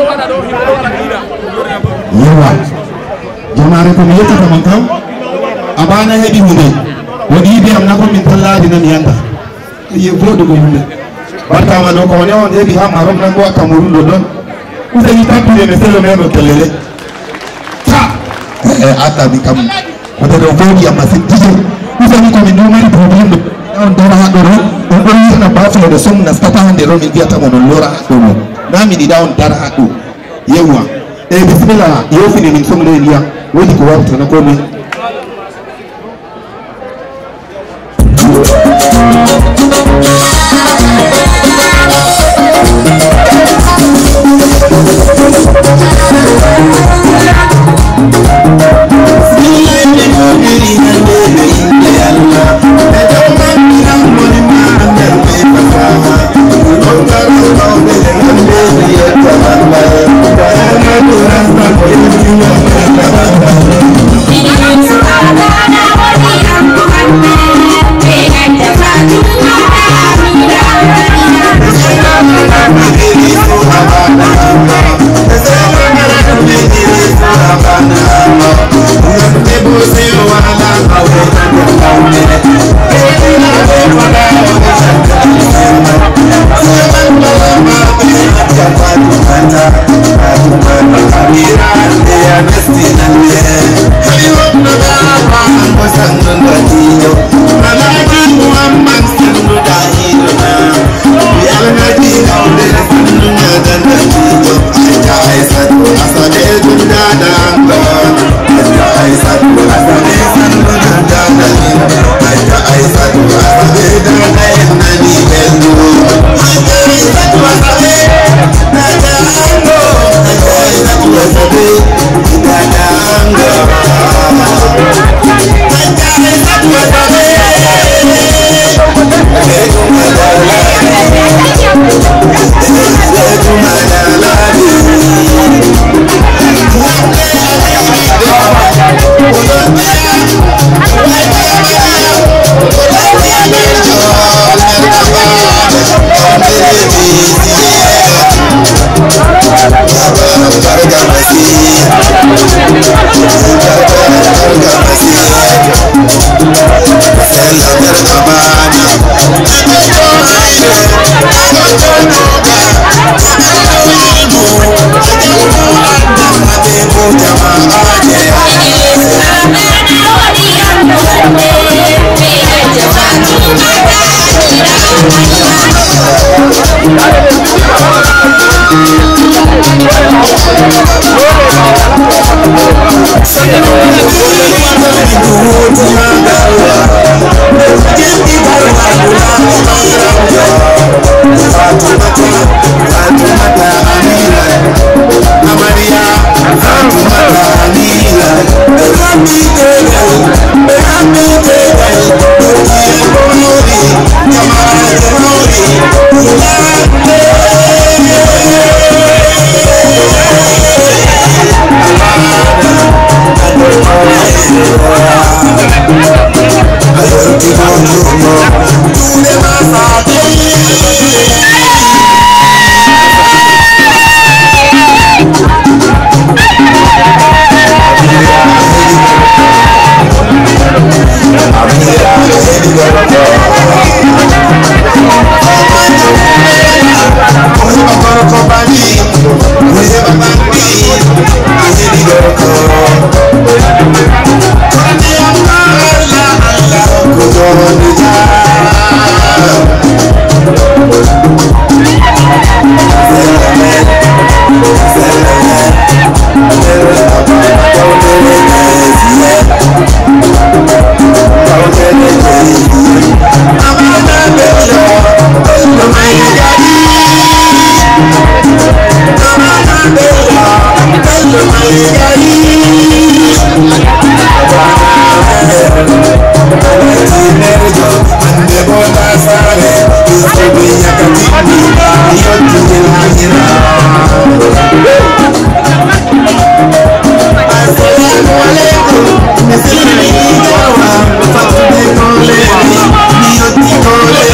yawa jama'are ko mi yettata mon kam abana heɓi hunde waɗi yiide am nako min tallade nan yanda ye voɗugo yimɓe barkama ɗo ko woni on heɓi ha marom nan go Cameroun ɗo ɗon useni tampire me selo men o kellele ta addaɓi kam wode ɗo voɗi am masine tije useni komin ɗo mari probléme ɗo on dara ha ɗo ɗo on ɗon yiyana bafleɗo som nastata hande ɗo min mbiyatamo non lora ha ɗo ɗo na min yiɗa on dara ha ɗo yewwa e bisimilla yewfini min somle ndiyam wodi ko wartana ko min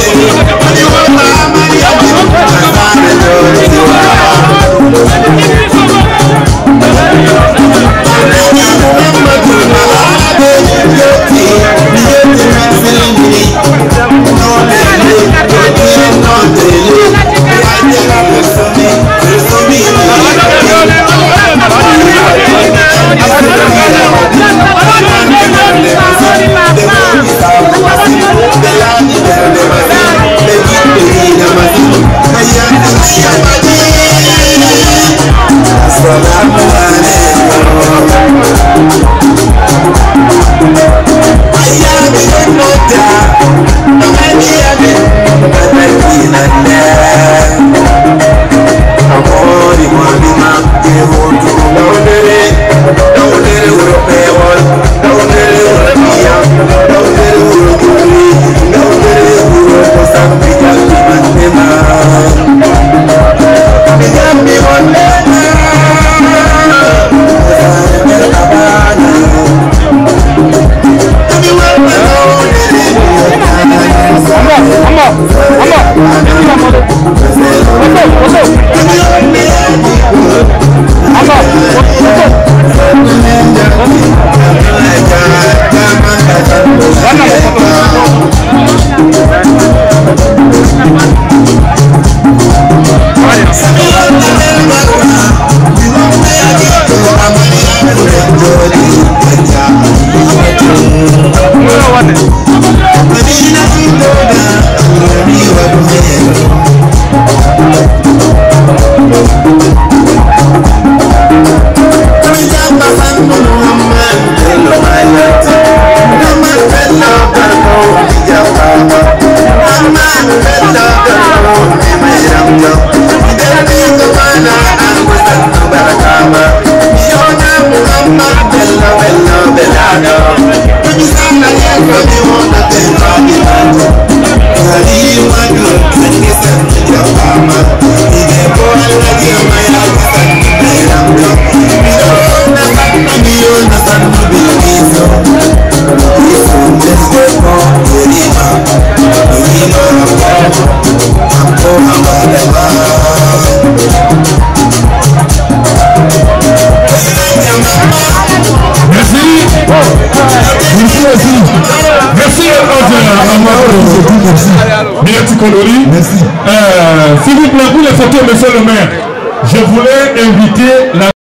Thank you. Merci. S'il vous plaît, pour les photos, monsieur le maire, je voulais inviter la